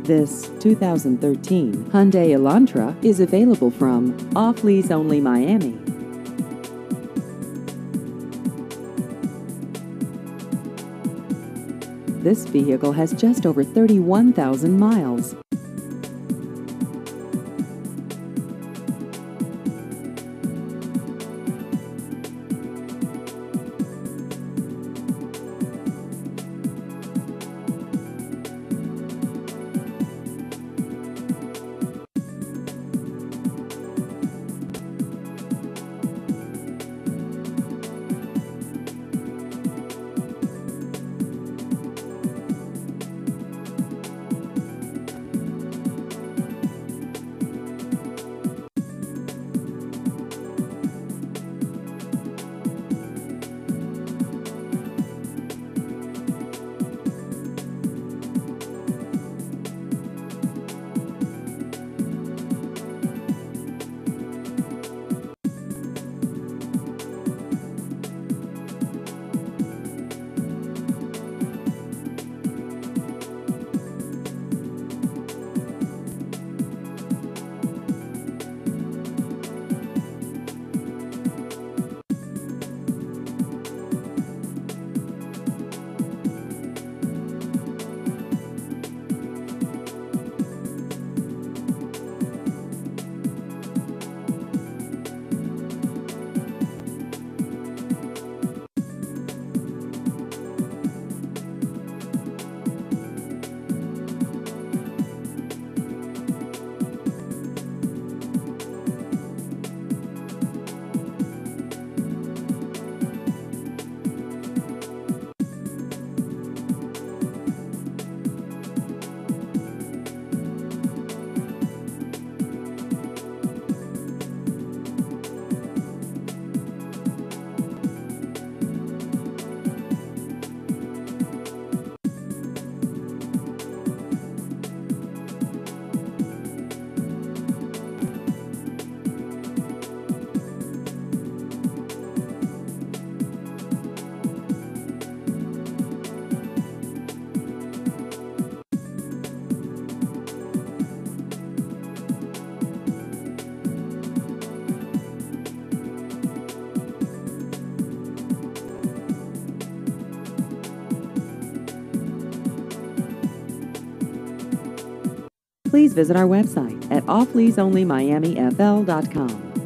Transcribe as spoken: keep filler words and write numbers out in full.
This two thousand thirteen Hyundai Elantra is available from Off Lease Only Miami. This vehicle has just over thirty-one thousand miles. Please visit our website at off lease only miami f l dot com.